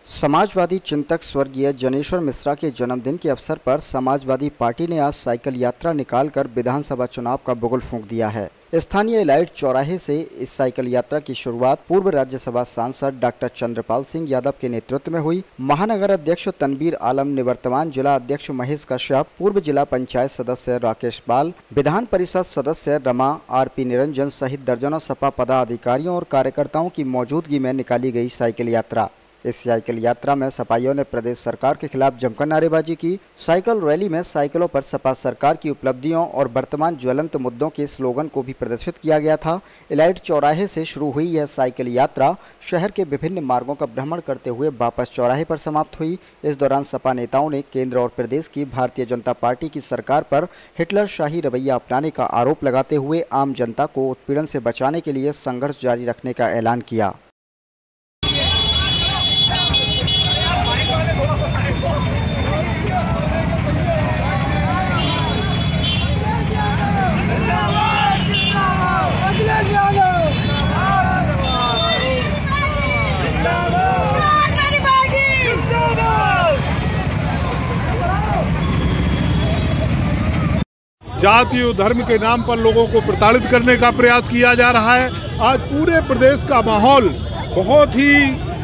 समाजवादी चिंतक स्वर्गीय जनेश्वर मिश्रा के जन्मदिन के अवसर पर समाजवादी पार्टी ने आज साइकिल यात्रा निकालकर विधानसभा चुनाव का बुगल फूंक दिया है। स्थानीय इलाइट चौराहे से इस साइकिल यात्रा की शुरुआत पूर्व राज्यसभा सांसद डॉक्टर चंद्रपाल सिंह यादव के नेतृत्व में हुई। महानगर अध्यक्ष तनवीर आलम, निवर्तमान जिला अध्यक्ष महेश कश्यप, पूर्व जिला पंचायत सदस्य राकेश पाल, विधान परिषद सदस्य रमा, आरपी निरंजन सहित दर्जनों सपा पदाधिकारियों और कार्यकर्ताओं की मौजूदगी में निकाली गई साइकिल यात्रा। इस साइकिल यात्रा में सपाइयों ने प्रदेश सरकार के खिलाफ जमकर नारेबाजी की। साइकिल रैली में साइकिलों पर सपा सरकार की उपलब्धियों और वर्तमान ज्वलंत मुद्दों के स्लोगन को भी प्रदर्शित किया गया था। इलाइट चौराहे से शुरू हुई यह साइकिल यात्रा शहर के विभिन्न मार्गों का भ्रमण करते हुए वापस चौराहे पर समाप्त हुई। इस दौरान सपा नेताओं ने केंद्र और प्रदेश की भारतीय जनता पार्टी की सरकार पर हिटलरशाही रवैया अपनाने का आरोप लगाते हुए आम जनता को उत्पीड़न से बचाने के लिए संघर्ष जारी रखने का ऐलान किया। जाति और धर्म के नाम पर लोगों को प्रताड़ित करने का प्रयास किया जा रहा है। आज पूरे प्रदेश का माहौल बहुत ही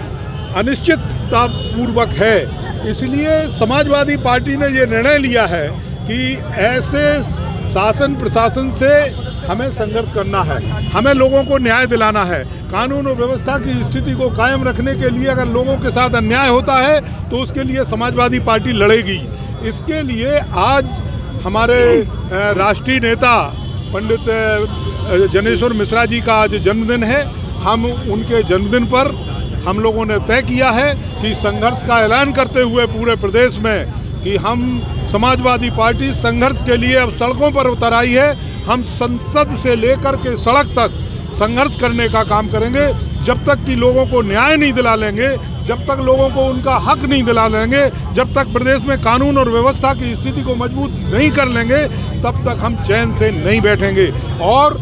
अनिश्चितता पूर्वक है। इसलिए समाजवादी पार्टी ने ये निर्णय लिया है कि ऐसे शासन प्रशासन से हमें संघर्ष करना है, हमें लोगों को न्याय दिलाना है। कानून और व्यवस्था की स्थिति को कायम रखने के लिए अगर लोगों के साथ अन्याय होता है तो उसके लिए समाजवादी पार्टी लड़ेगी। इसके लिए आज हमारे राष्ट्रीय नेता पंडित जनेश्वर मिश्रा जी का आज जन्मदिन है। हम उनके जन्मदिन पर हम लोगों ने तय किया है कि संघर्ष का ऐलान करते हुए पूरे प्रदेश में कि हम समाजवादी पार्टी संघर्ष के लिए अब सड़कों पर उतर आई है। हम संसद से लेकर के सड़क तक संघर्ष करने का काम करेंगे। जब तक कि लोगों को न्याय नहीं दिला लेंगे, जब तक लोगों को उनका हक नहीं दिला लेंगे, जब तक प्रदेश में कानून और व्यवस्था की स्थिति को मजबूत नहीं कर लेंगे, तब तक हम चैन से नहीं बैठेंगे। और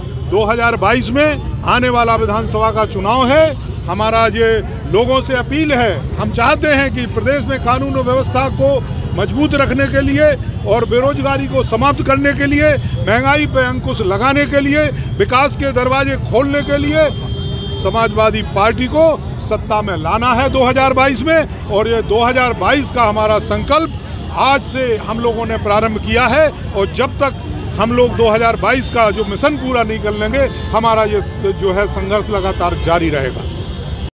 2022 में आने वाला विधानसभा का चुनाव है। हमारा ये लोगों से अपील है, हम चाहते हैं कि प्रदेश में कानून और व्यवस्था को मजबूत रखने के लिए और बेरोजगारी को समाप्त करने के लिए, महंगाई पर अंकुश लगाने के लिए, विकास के दरवाजे खोलने के लिए समाजवादी पार्टी को सत्ता में लाना है 2022 में। और ये 2022 का हमारा संकल्प आज से हम लोगों ने प्रारंभ किया है और जब तक हम लोग 2022 का जो मिशन पूरा नहीं कर लेंगे, हमारा ये जो है संघर्ष लगातार जारी रहेगा।